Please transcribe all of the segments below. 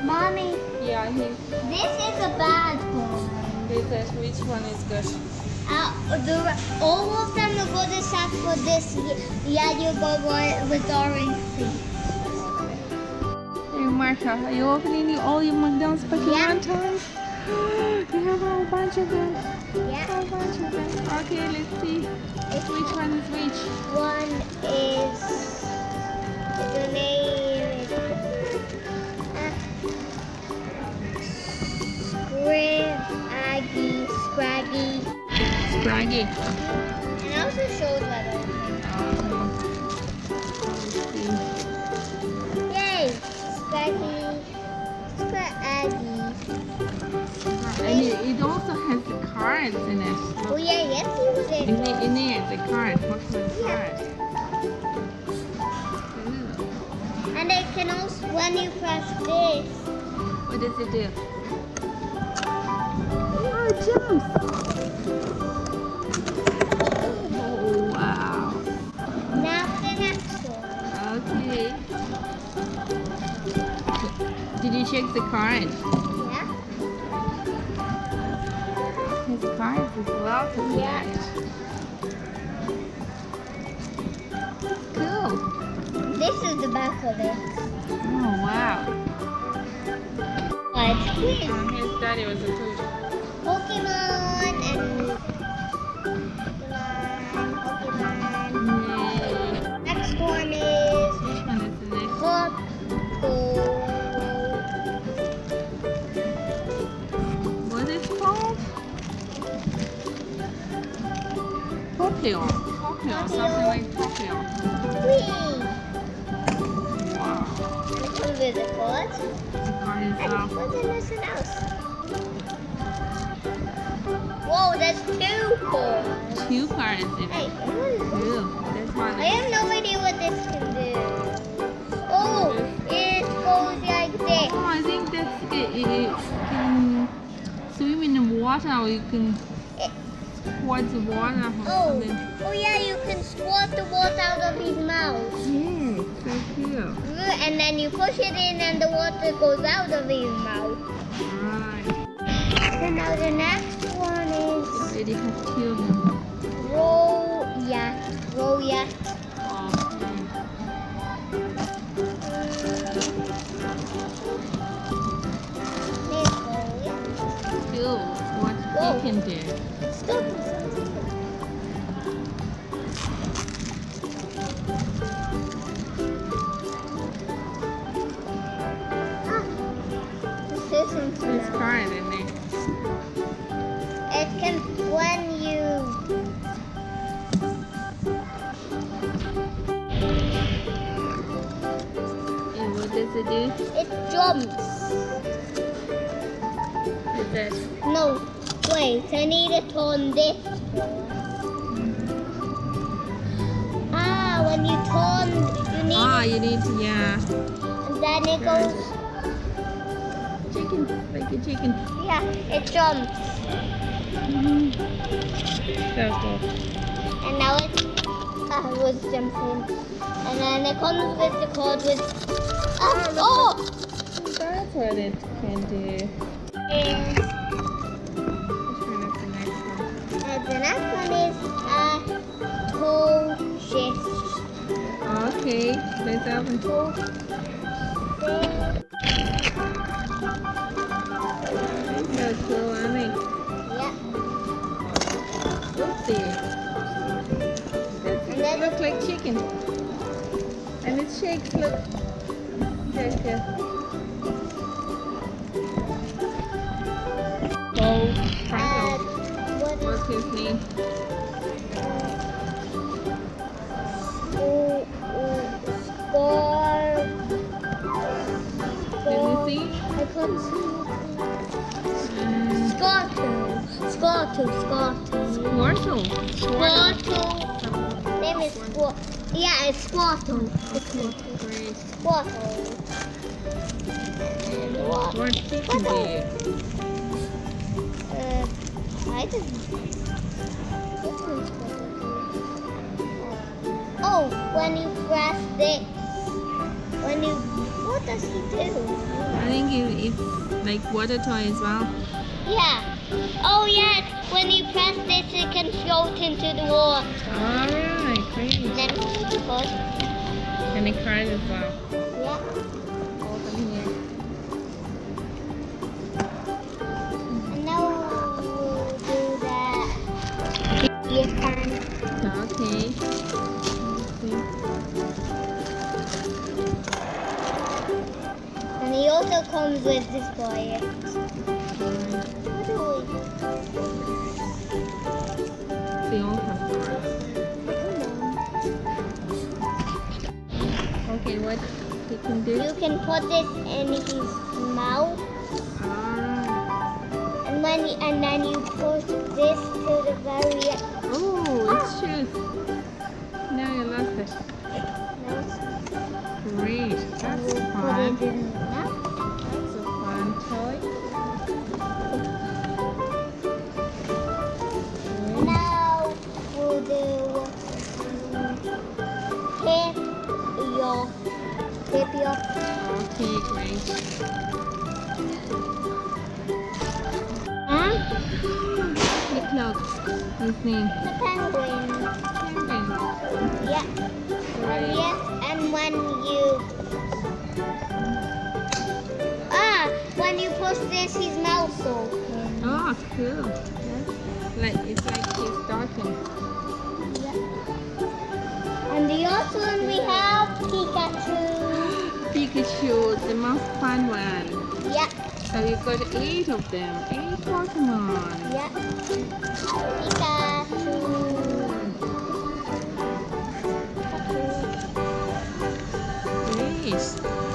Mommy. Yeah, This is a bad one. which one is good? All of them are good except for this yellow one with orange feet. Hey Martha, are you opening all your McDonald's Pokemon toys? You have a whole bunch of them. Yeah. A whole bunch of them. Okay, let's see. Which one is which? One is the name is Scraggy. Scraggy. And also shows letter. Yay! Scraggy. And it also has the cards in it. Oh yeah, yes, you would. In there, the cards. Pokemon cards. And it can also, when you press this. What does it do? Oh, it jumps. Oh, wow. Now the next one. Okay. Did you check the card? Yeah. His cards as well to Yeah. Cool. This is the back of it. Oh, wow. It's quiz. His daddy was a food. Pokemon and Pokemon. Yay. Next one is Which one is the next? What is it called? Poppion. Poppion. Something like Poppion. Whee! Wow. And it comes with a card. The card is And what's in this house? Whoa, there's 2 cards. 2 cards in it. Hey, what is this? Cool. This one I have no idea what this can do. Oh, it goes like this. Oh, I think that's it. It can swim in the water, or you can squirt the water or something. Oh yeah, you can squirt the water out of his mouth. Yeah, so cool. And then you push it in and the water goes out of his mouth. Right. So now the next one is Already have 2 of them. Royat. Okay. Cool. What you can do. Stop. There's card in there. It can, when you And what does it do? it jumps. What's that? No, wait, I need it on this one. When you turn, you need You need to, yeah. and then it goes, Chicken, like a chicken. yeah, it jumps. So cool. And now it was jumping. And then it comes with the card with, oh! That's what it can do. And Which one is the next one? the next one is toe shift. Okay, let's open. Toe So cool, aren't they? yeah. Oopsie. It looks like chicken. And it shakes, look. Very good. Oh, Franco. What's his name? Can you see? I can't see. Squirtle. Squirtle. Squirtle. Name is Squirtle. Yeah, it's Squirtle. Great. Squirtle. And what? What chicken do you? I just. Oh, when you press this. What does he do? I think it's like water toy as well. Yeah. Oh yeah, when you press this it can float into the water. Alright, great. And then push. And it cries as well. Yeah. Open here. And now we'll do that. Yes, and Okay. he also comes with this boy. They all have cars. Okay, what he can do? You can put this in his mouth, Ah. and then you push this to the very Oh, it's shoes. Now you lost it. Great. That's We'll put fun. it in the mouth. That's a fun toy. Great. Now we'll do tip your. Okay, great. Huh? Look, look. His name. The penguin. Penguin. Yeah. Great. Yes, and when you push this, his mouth open. Oh, cool. It's like he's talking. Yeah. And the other one we have Pikachu. Pikachu, the most fun one. Yeah. So you've got 8 of them. 8 Pokemon. Yeah. Pikachu. Great.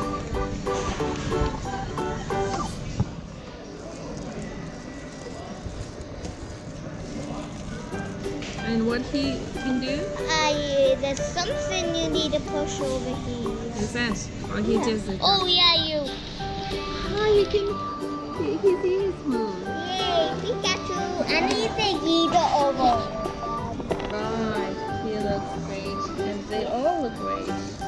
And what he can do? There's something you need to push over here. Is that? Or he just... Oh yeah, you. Oh, you can... His ears move. Yay, Pikachu. And he's a Giga over. Right. He looks great. And they all look great.